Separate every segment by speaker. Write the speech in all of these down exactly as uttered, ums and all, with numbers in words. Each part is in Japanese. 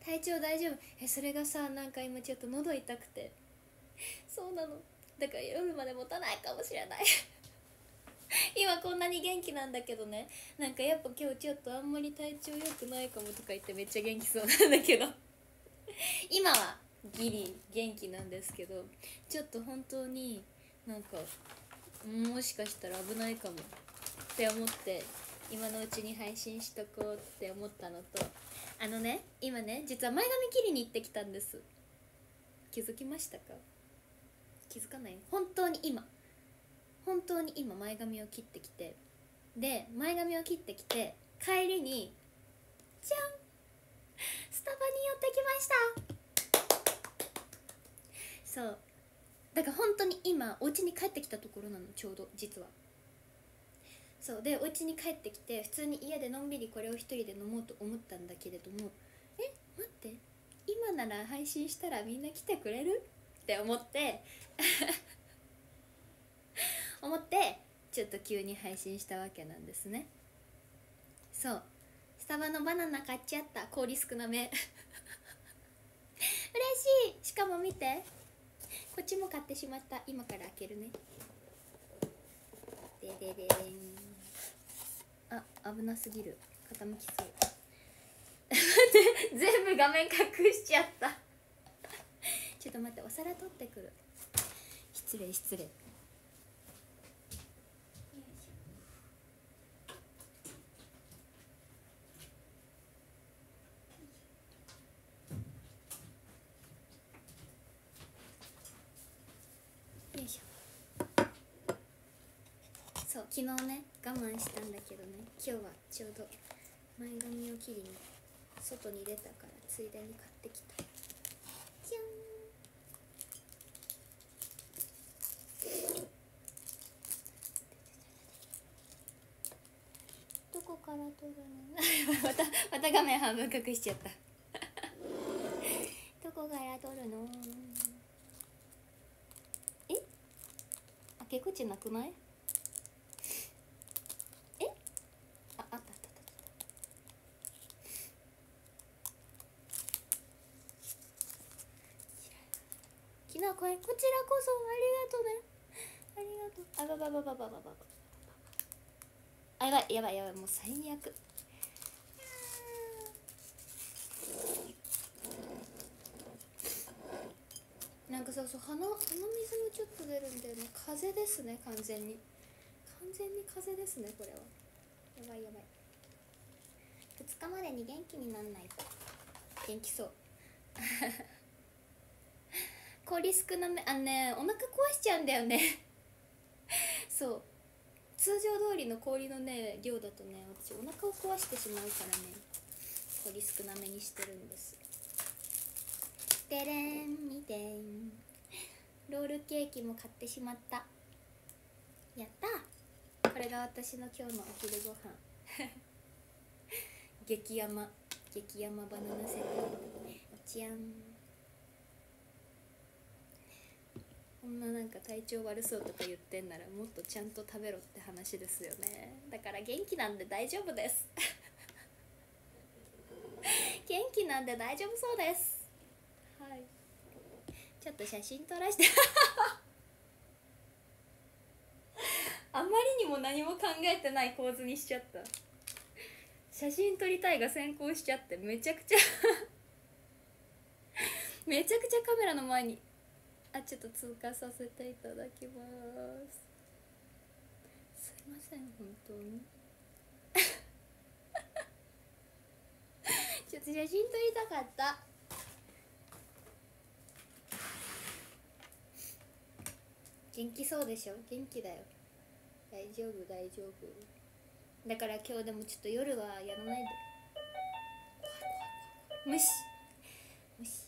Speaker 1: 体調大丈夫？え、それがさ、なんか今ちょっと喉痛くて。そうなの、だから夜まで持たないかもしれない今こんなに元気なんだけどね、なんかやっぱ今日ちょっとあんまり体調良くないかもとか言ってめっちゃ元気そうなんだけど今はギリ元気なんですけど、ちょっと本当になんかもしかしたら危ないかもって思って今のうちに配信しとこうって思ったのと、あのね、今ね実は前髪切りに行ってきたんです。気づきましたか？気づかない？本当に今本当に今前髪を切ってきて、で前髪を切ってきて帰りにじゃん、スタバに寄ってきました。そうだから本当に今お家に帰ってきたところなの、ちょうど実は。そうでお家に帰ってきて普通に家でのんびりこれを一人で飲もうと思ったんだけれども、え待って、今なら配信したらみんな来てくれるって思って思ってちょっと急に配信したわけなんですね。そうスタバのバナナ買っちゃった、氷少なめ嬉しい。しかも見て、こっちも買ってしまった。今から開けるね。でででーん。あ、危なすぎる、傾きそう全部画面隠しちゃったちょっと待って、お皿取ってくる。失礼失礼。よいしょ。そう昨日ね我慢したんだけどね、今日はちょうど前髪を切りに外に出たからついでに買ってきた。じゃん。どこから撮るのまたまた画面半分隠しちゃったどこから撮るの？え、開け口なくない？え、あ、あったあったあった。きなこれ、こちらこそありがとうね、ありがとう。あばばばばばばばば。あ、やばいやばいやばい、もう最悪。なんかそうそう、鼻鼻水もちょっと出るんだよね。風邪ですね、完全に完全に風邪ですね、これは。やばいやばい。ふつかまでに元気になんないと。元気そう氷少なめ、あのね、お腹壊しちゃうんだよねそう通常通りの氷のね量だとね、私お腹を壊してしまうからね、氷少なめにしてるんです。でれん、見てん、ロールケーキも買ってしまった。やったー、これが私の今日のお昼ご飯激山激山バナナセットじゃん。こんななんか体調悪そうとか言ってんならもっとちゃんと食べろって話ですよね。だから元気なんで大丈夫です元気なんで大丈夫そうです。はい、ちょっと写真撮らせてあまりにも何も考えてない構図にしちゃった。写真撮りたいが先行しちゃってめちゃくちゃめちゃくちゃカメラの前に、あ、ちょっと通過させていただきます。すいません本当にちょっと写真撮りたかった。元気そうでしょ？元気だよ、大丈夫大丈夫。だから今日でもちょっと夜はやらないで。無視無視。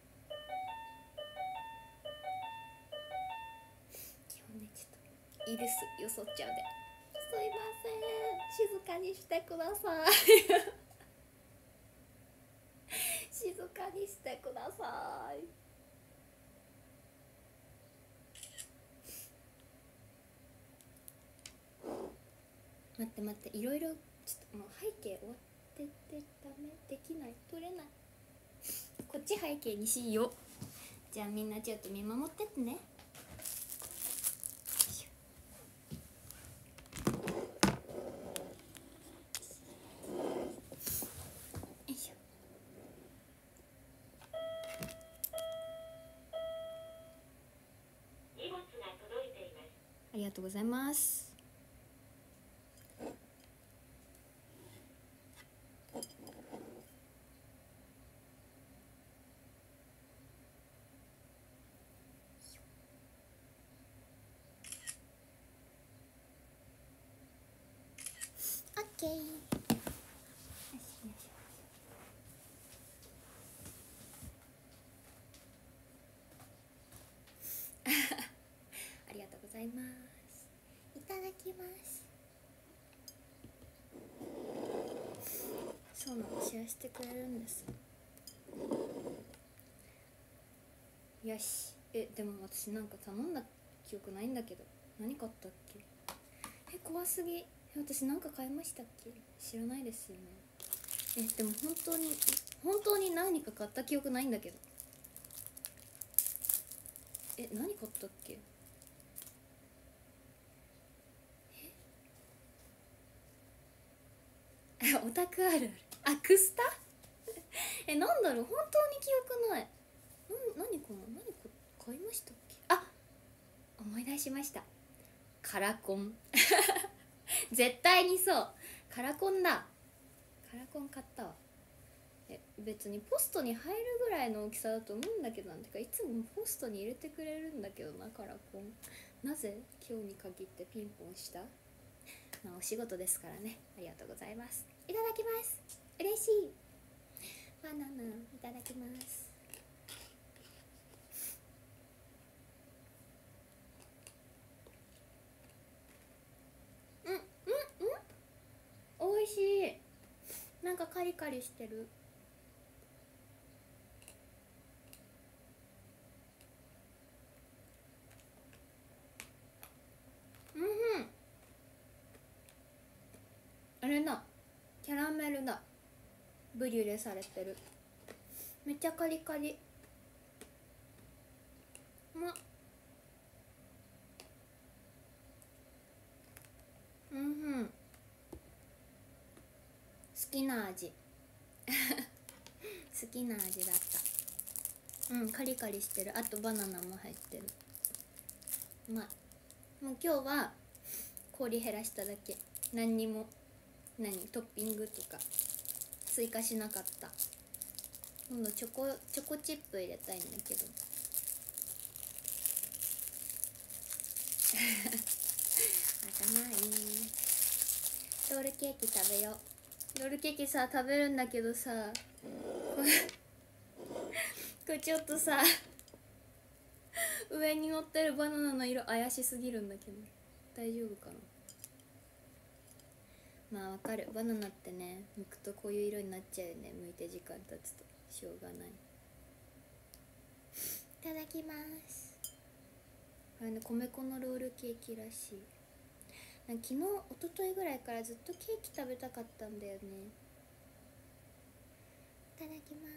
Speaker 1: 今日ねちょっとイルスよそっちゃうで、すいません、静かにしてください静かにしてください。待って待って、いろいろちょっともう背景終わっててダメ、できない、撮れない。 っち背景にしよう。じゃあみんなちょっと見守ってってね。よいしょ。
Speaker 2: 荷物が届いています。
Speaker 1: ありがとうございます。オッケー。よしよし。ありがとうございます。いただきます。そうなの、シェアしてくれるんです。よし。え、でも私なんか頼んだ記憶ないんだけど、何買ったっけ。え、怖すぎ。え、私なんか買いましたっけ。知らないですよね。え、でも本当に本当に何か買った記憶ないんだけど。え、何買ったっけ。えオタクあるある。アクスタえ、なんだろう、本当に記憶ない。な、何かな、何か買いましたっけ。あ、思い出しました。カラコン絶対にそう、カラコンだ。カラコン買ったわ。え、別にポストに入るぐらいの大きさだと思うんだけど、なんてかいつもポストに入れてくれるんだけどな、カラコン。なぜ今日に限ってピンポンした。まあお仕事ですからね。ありがとうございます。いただきます。嬉しい。バナナいただきます。うんうんうん、おいしい。なんかカリカリしてる。うんうん、あれだ、キャラメルだ。ブリュレされてる。めっちゃカリカリ。まっ、うんうん、好きな味好きな味だった。うん、カリカリしてる。あとバナナも入ってる。まあもう今日は氷減らしただけ。何にも何トッピングとか追加しなかった。今度チョコチョコチップ入れたいんだけど開かない。ロールケーキ食べよう。ロールケーキさ食べるんだけどさ、これこれちょっとさ上に乗ってるバナナの色怪しすぎるんだけど大丈夫かな。まあわかる、バナナってね剥くとこういう色になっちゃうよね、剥いて時間経つと。しょうがない。いただきます。これね、米粉のロールケーキらしい。なんか昨日一昨日ぐらいからずっとケーキ食べたかったんだよね。いただきます。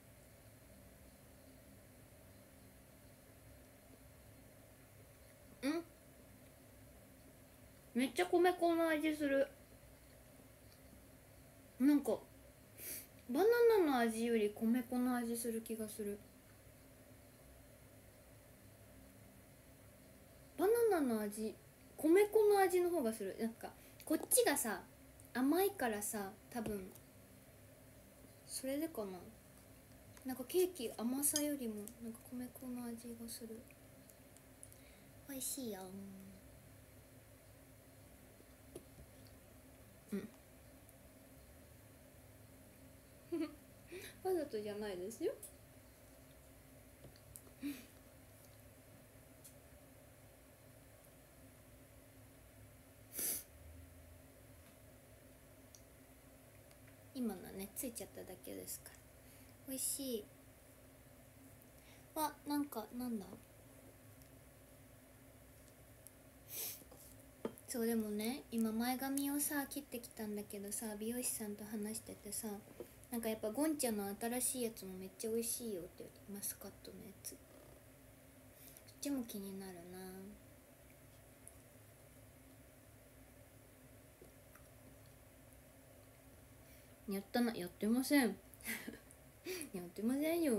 Speaker 1: ん、めっちゃ米粉の味する。なんかバナナの味より米粉の味する気がする。バナナの味、米粉の味の方がする。なんかこっちがさ甘いからさ、多分それでかな。なんかケーキ甘さよりもなんか米粉の味がする。美味しいよ。うんわざとじゃないですよ。今のねついちゃっただけですから。美味しい。あ、なんかなんだ。そうでもね、今前髪をさ切ってきたんだけどさ、美容師さんと話しててさ、 なんかやっぱゴンチャの新しいやつもめっちゃ美味しいよって言って、マスカットのやつ、そっちも気になるな。やったな、やってませんやってませんよ。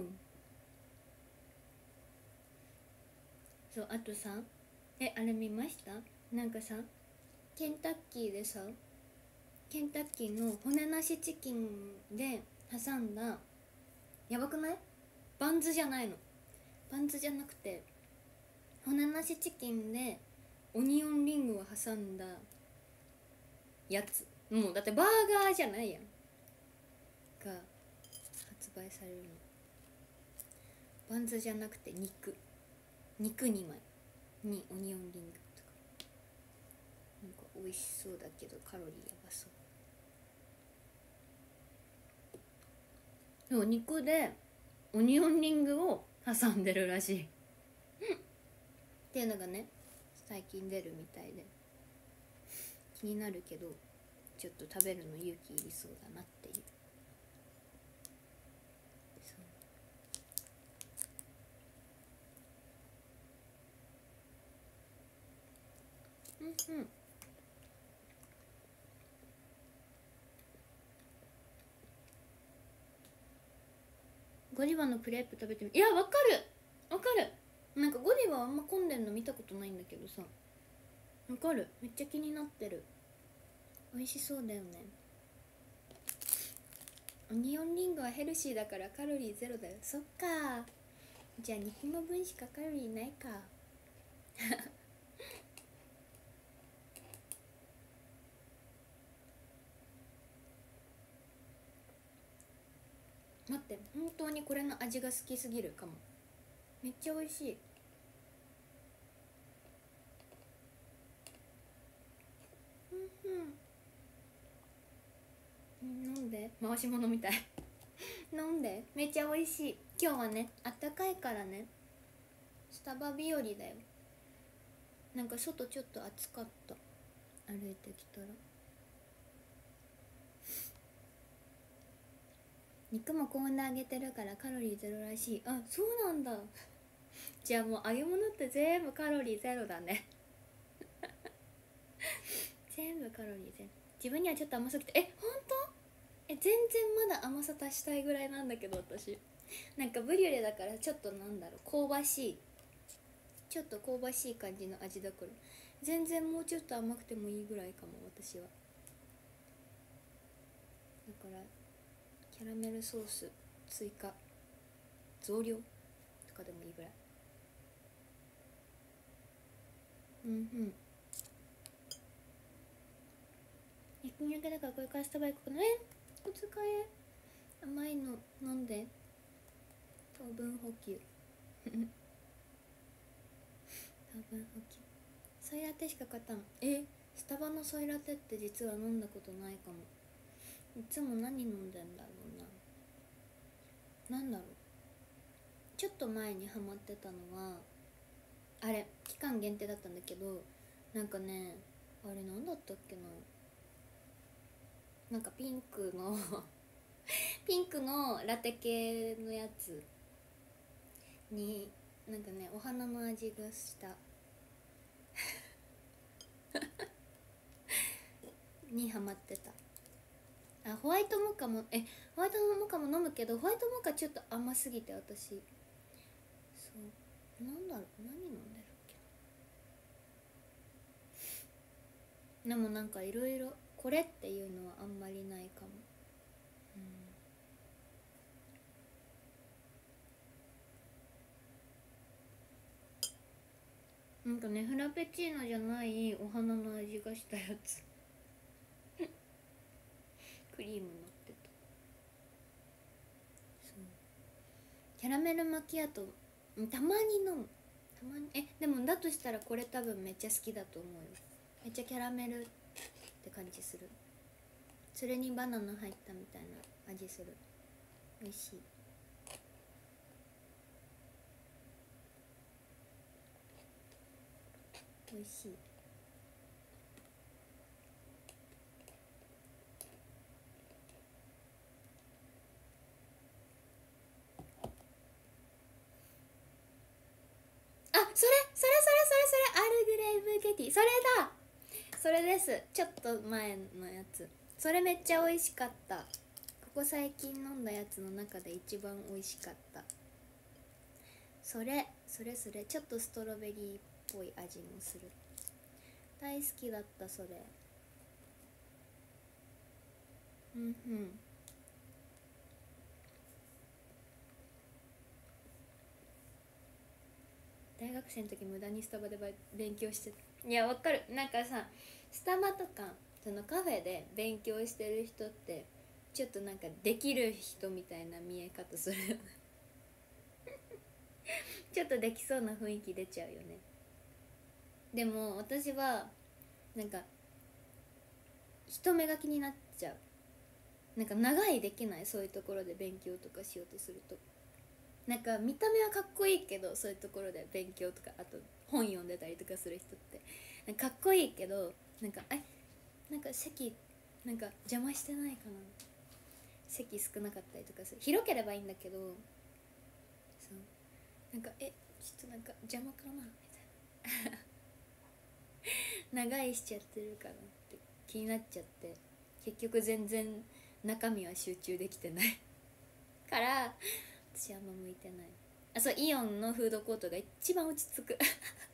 Speaker 1: そう、あとさ、え、あれ見ました？なんかさ、ケンタッキーでさ、ケンタッキーの骨なしチキンで挟んだ、やばくない？バンズじゃないの、バンズじゃなくて骨なしチキンでオニオンリングを挟んだやつ、もうだってバーガーじゃないやんが発売されるの。バンズじゃなくて肉肉にまいにオニオンリングとか、なんか美味しそうだけどカロリーやばそう。でも肉でオニオンリングを挟んでるらしいっていうのがね、最近出るみたいで気になるけど、ちょっと食べるの勇気いりそうだなっていう。そううんうん。ゴディバのクレープ食べてみ、いやわかるわかる、なんかゴディバあんま混んでんの見たことないんだけどさ、わかる、めっちゃ気になってる。美味しそうだよね。オニオンリングはヘルシーだからカロリーゼロだよ。そっか、じゃあ肉の分しかカロリーないか待って、本当にこれの味が好きすぎるかも。めっちゃ美味しい。うんうん、飲んで、回し物みたい飲んで、めっちゃ美味しい。今日はね、あったかいからね、スタバ日和だよ。なんか外ちょっと暑かった、歩いてきたら。肉も高温で揚げてるからカロリーゼロらしい。あ、そうなんだじゃあもう揚げ物って全部カロリーゼロだね全部カロリーゼロ。自分にはちょっと甘すぎて、え、ほんと？え、全然まだ甘さ足したいぐらいなんだけど、私なんかブリュレだからちょっとなんだろう、香ばしい、ちょっと香ばしい感じの味だから、全然もうちょっと甘くてもいいぐらいかも、私は。だからキャラメルソース追加増量とかでもいいぐらい。うんうん。焼肉だからこれからスタバ行こうかな。え、お疲れ。甘いの飲んで、糖分補給糖分補給。ソイラテしか買ったの？え、スタバのソイラテって実は飲んだことないかも。いつも何飲んでんだろうな。なんだろう、ちょっと前にハマってたのはあれ、期間限定だったんだけど、なんかね、あれなんだったっけな、なんかピンクのピンクのラテ系のやつに、なんかね、お花の味がしたにハマってた。あ、ホワイトモカも、え、ホワイトモカも飲むけど、ホワイトモカちょっと甘すぎて私、そう、なんだろう、何飲んでるっけ。でもなんかいろいろこれっていうのはあんまりないかも。うん、なんかね、フラペチーノじゃないお花の味がしたやつクリーム乗ってた。そう、キャラメルマキアートたまに飲む、たまに。え、でもだとしたらこれ多分めっちゃ好きだと思うよ。めっちゃキャラメルって感じする。それにバナナ入ったみたいな味する。美味しい。美味しい。 ルケティ、それだ、それです。ちょっと前のやつ、それめっちゃ美味しかった。ここ最近飲んだやつの中で一番美味しかった。それそれそれ、ちょっとストロベリーっぽい味もする。大好きだったそれ。うんうん。大学生の時無駄にスタバで勉強してた。いやわかる。なんかさ、スタバとかそのカフェで勉強してる人ってちょっとなんかできる人みたいな見え方するよねちょっとできそうな雰囲気出ちゃうよね。でも私はなんか人目が気になっちゃう。なんか長いできない、そういうところで勉強とかしようとすると。なんか見た目はかっこいいけど、そういうところで勉強とかあと本読んでたりとかする人ってなんかかっこいいけど、なんかえなんか席なんか邪魔してないかな、席少なかったりとかする。広ければいいんだけど、そうなんかえちょっとなんか邪魔かなみたいな長いしちゃってるかなって気になっちゃって、結局全然中身は集中できてないから私あんま向いてない。あ、そう、イオンのフードコートが一番落ち着く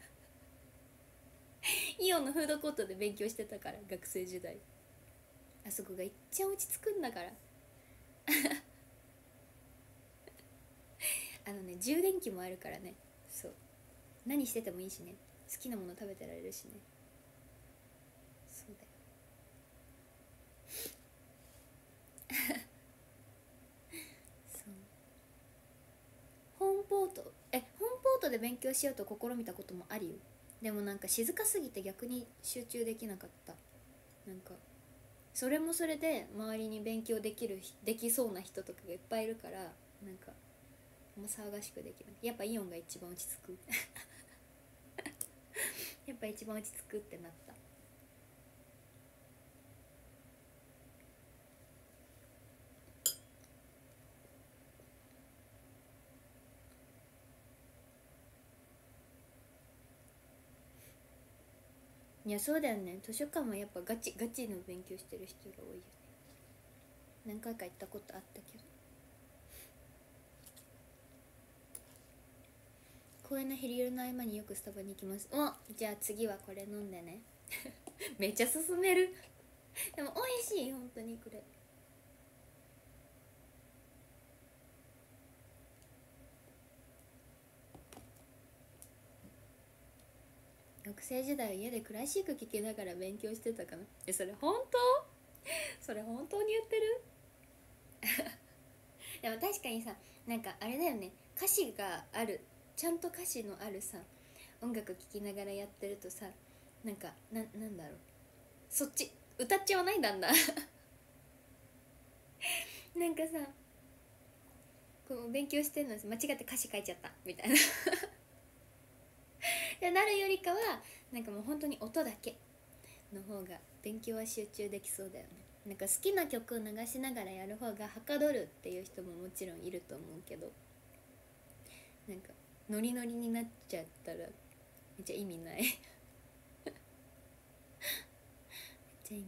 Speaker 1: イオンのフードコートで勉強してたから、学生時代あそこが一番落ち着くんだからあのね、充電器もあるからね。そう、何しててもいいしね、好きなもの食べてられるしね。そうだよそう、ホームポート、えホームポートで勉強しようと試みたこともあるよ。でもなんか静かすぎて逆に集中できなかった。なんかそれもそれで周りに勉強できるできそうな人とかがいっぱいいるから、なんかもう騒がしくできない。やっぱイオンが一番落ち着くやっぱ一番落ち着くってなった。いやそうだよね、図書館はやっぱガチガチの勉強してる人が多いよね。何回か行ったことあったけど。公園のヘリールの合間によくスタバに行きます。お、じゃあ次はこれ飲んでねめっちゃ勧めるでも美味しい、本当にこれ。学生時代は家でクラシック聴きながら勉強してたかな。え、それ本当それ本当に言ってるでも確かにさ、なんかあれだよね、歌詞がある、ちゃんと歌詞のあるさ音楽聴きながらやってるとさ、なんかな、なんだろう、そっち歌っちゃわないんだんだなんかさ、こう勉強してんの間違って歌詞書いちゃったみたいなでなるよりかは、なんかもう本当に音だけの方が勉強は集中できそうだよね。なんか好きな曲を流しながらやる方がはかどるっていう人ももちろんいると思うけど、なんかノリノリになっちゃったらめっちゃ意味ないめっちゃ意味ない。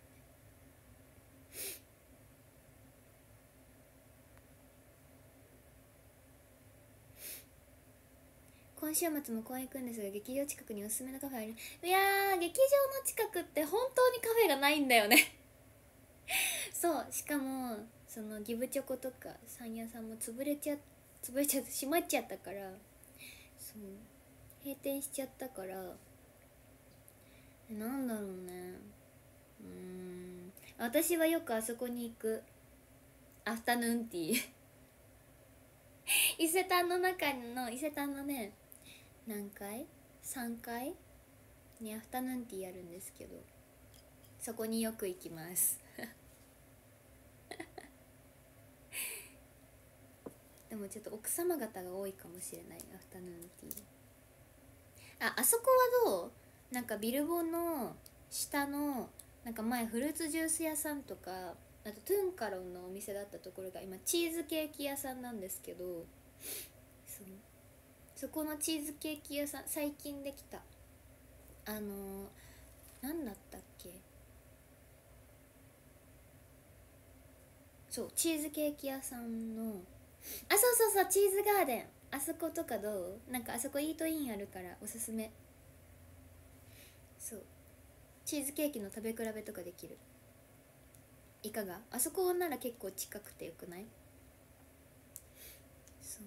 Speaker 1: 今週末も公園行くんですが、劇場近くにおすすめのカフェある？いやー、劇場の近くって本当にカフェがないんだよねそう、しかもそのギブチョコとかサン屋さんも潰れちゃ潰れちゃって閉まっちゃったから、そう閉店しちゃったから、なんだろうね、うーん私はよくあそこに行く、アフタヌーンティー伊勢丹の中の伊勢丹のね、何階 ?さん 階にアフタヌーンティーあるんですけど、そこによく行きますでもちょっと奥様方が多いかもしれない、アフタヌーンティー。あ、あそこはどう？なんかビルボの下のなんか前フルーツジュース屋さんとか、あとトゥンカロンのお店だったところが今チーズケーキ屋さんなんですけど、そのそこのチーズケーキ屋さん最近できたあのー、なんだったっけ、そうチーズケーキ屋さんの、あそうそうそうチーズガーデン、あそことかどう？なんかあそこイートインあるからおすすめ。そうチーズケーキの食べ比べとかできる。いかが？あそこなら結構近くてよくない？そう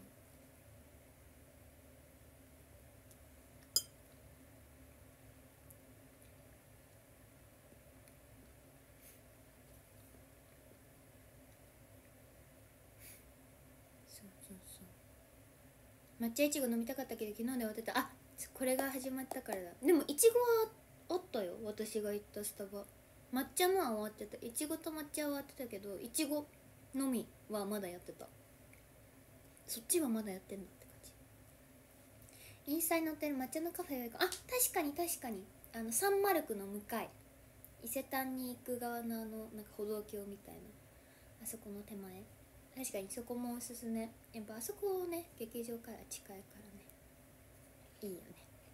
Speaker 1: そうそうそう抹茶いちご飲みたかったけど昨日で終わってた。あこれが始まったからだ。でもいちごはあったよ、私が行ったスタバ。抹茶のは終わってた、いちごと抹茶は終わってたけどいちごのみはまだやってた。そっちはまだやってんだって感じ。インスタに載ってる抹茶のカフェよりか、あ確かに確かに、あのサンマルクの向かい、伊勢丹に行く側のあのなんか歩道橋みたいなあそこの手前、確かにそこもおすすめ。やっぱあそこね劇場から近いからね、いいよね。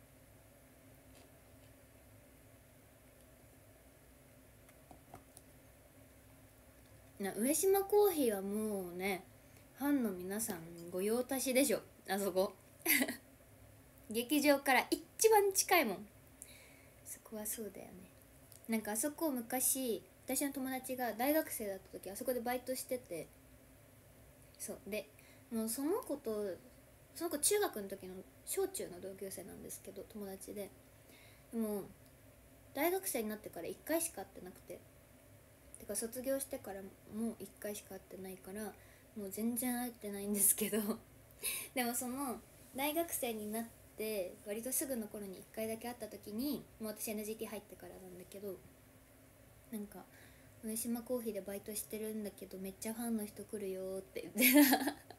Speaker 1: な上島コーヒーはもうねファンの皆さん御用達でしょあそこ劇場から一番近いもん、そこはそうだよね。なんかあそこ昔私の友達が大学生だった時あそこでバイトしてて、そうでもうその子とその子中学の時の小中の同級生なんですけど友達で、もう大学生になってからいっかいしか会ってなくて、てか卒業してからもういっかいしか会ってないからもう全然会ってないんですけどでもその大学生になって割とすぐの頃にいっかいだけ会った時に、もう私 エヌジーティー 入ってからなんだけど、なんか上島コーヒーでバイトしてるんだけどめっちゃファンの人来るよって言って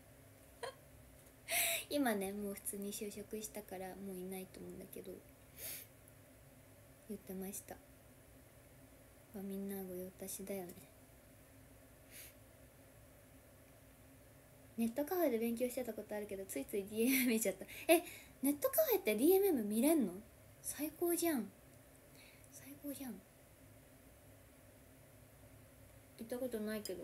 Speaker 1: 今ねもう普通に就職したからもういないと思うんだけど言ってました。まあ、みんな御用達だよね。ネットカフェで勉強してたことあるけどついつい ディーエムエム 見ちゃった。えネットカフェって ディーエムエム 見れんの？最高じゃん最高じゃん。行ったことないけど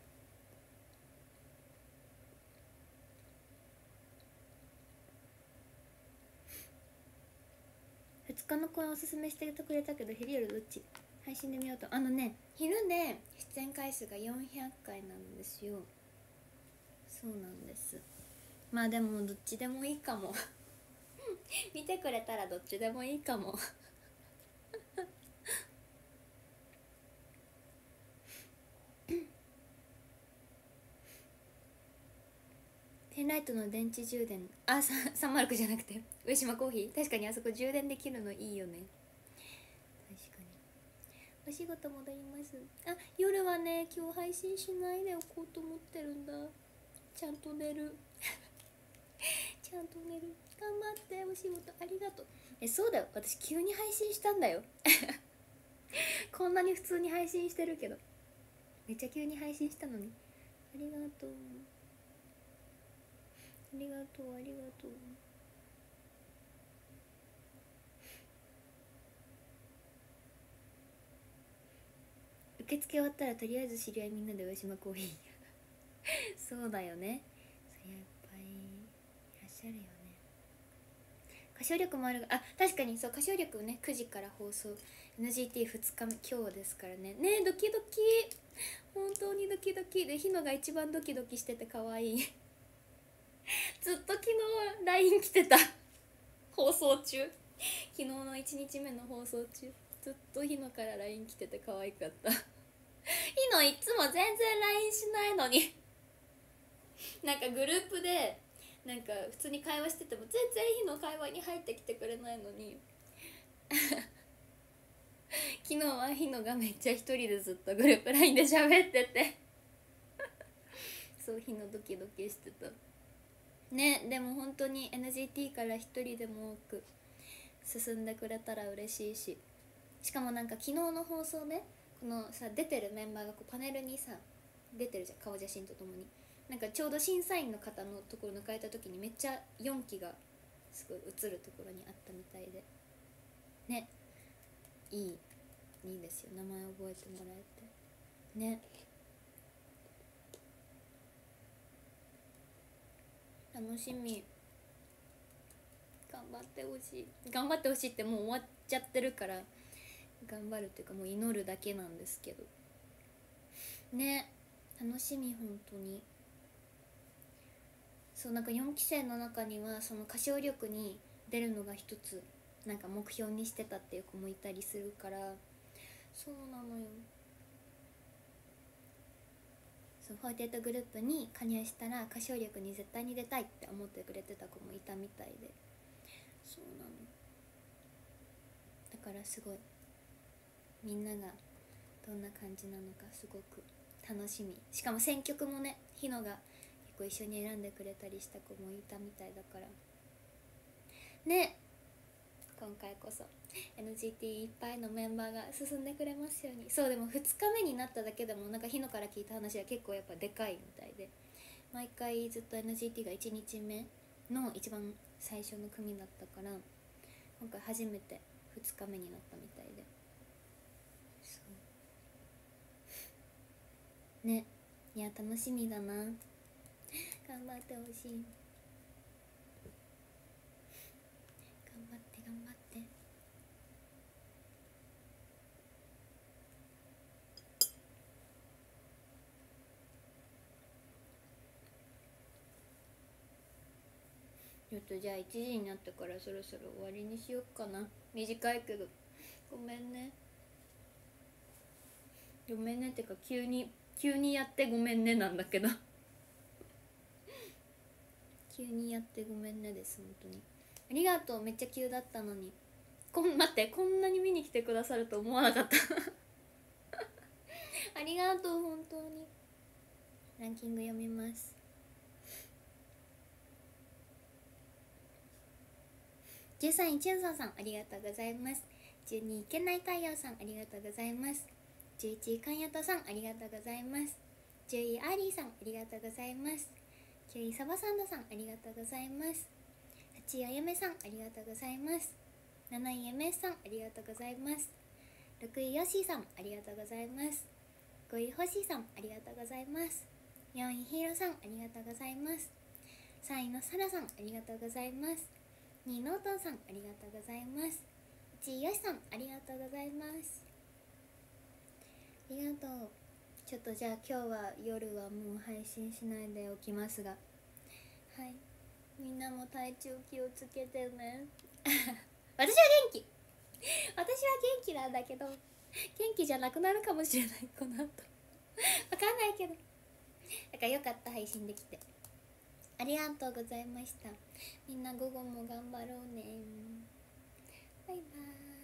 Speaker 1: ふつかの公演おすすめしてくれたけど昼夜どっち？配信で見ようと。あのね昼で出演回数がよんひゃっかいなんですよ。そうなんです。まあでもどっちでもいいかも見てくれたらどっちでもいいかもペンライトの電池充電、あさんまるきゅうじゃなくて上島コーヒー、確かにあそこ充電できるのいいよね。確かに。お仕事戻ります。あ夜はね今日配信しないでおこうと思ってるんだ。ちゃんと寝るちゃんと寝る。頑張ってお仕事ありがとう。えそうだよ私急に配信したんだよこんなに普通に配信してるけどめっちゃ急に配信したのにありがとうありがとうありがとう。受付終わったらとりあえず知り合いみんなで上島コーヒーそうだよね、そりゃいっぱいいらっしゃるよね。歌唱力もあるが、あ確かにそう歌唱力ねくじから放送 エヌジーティーふつかめ今日ですからね。ねえドキドキ本当にドキドキでひのが一番ドキドキしてて可愛いずっと昨日 ライン 来てた放送中、昨日のいちにちめの放送中ずっとひのから ライン 来てて可愛かったひのいつも全然 ライン しないのになんかグループでなんか普通に会話してても全然ひの会話に入ってきてくれないのに昨日はひのがめっちゃ一人でずっとグループ ライン で喋っててそうひのドキドキしてたね。でも本当に エヌジーティー から一人でも多く進んでくれたら嬉しいし、しかもなんか昨日の放送でこのさ出てるメンバーがこうパネルにさ出てるじゃん顔写真とともに。なんかちょうど審査員の方のところ抜かれた時にめっちゃよんきがすごい映るところにあったみたいでね、いいいいですよ、名前覚えてもらえてね。楽しみ、頑張ってほしい、頑張ってほしいってもう終わっちゃってるから頑張るっていうかもう祈るだけなんですけどね。楽しみ、本当に。そう、なんかよんき生の中にはその歌唱力に出るのが一つなんか目標にしてたっていう子もいたりするから、そうなのよ。そう、フォーティエイトグループに加入したら歌唱力に絶対に出たいって思ってくれてた子もいたみたいで、そうなの。だからすごいみんながどんな感じなのかすごく楽しみ。しかも選曲もね、ひのが結構一緒に選んでくれたりした子もいたみたいだからね。今回こそ エヌジーティー いっぱいのメンバーが進んでくれますように。そう、でもふつかめになっただけでもなんかひのから聞いた話は結構やっぱでかいみたいで、毎回ずっと エヌジーティー がいちにちめの一番最初の組だったから今回初めてふつかめになったみたいで、そうね。いや楽しみだな、頑張ってほしい。頑張って頑張って。ちょっとじゃあいちじになったからそろそろ終わりにしよっかな。短いけどごめんね、ごめんねってか急に急にやってごめんねなんだけど急にやってごめんねです、本当にありがとう。めっちゃ急だったのに。こん待って、こんなに見に来てくださると思わなかったありがとう、本当に。ランキング読みます。じゅうさんいチュンソンさんありがとうございます。じゅうにいけない太陽さんありがとうございます。じゅういちいかんやとさんありがとうございます。じゅういアーリーさんありがとうございます。きゅういサバサンドさんありがとうございます。はちいあやめさんありがとうございます。なないエムエスさんありがとうございます。ろくいヨッシーさんありがとうございます。ごいほしーさんありがとうございます。よんいヒーローさんありがとうございます。さんいのサラさんありがとうございます。にいノートンさんありがとうございます。いちいヨシさんありがとうございます。ありがとう。ちょっとじゃあ今日は夜はもう配信しないでおきますが、はい、みんなも体調気をつけてね私は元気私は元気なんだけど元気じゃなくなるかもしれないこの後わかんないけど、だからよかった、配信できてありがとうございました。みんな午後も頑張ろうね。バイバーイ。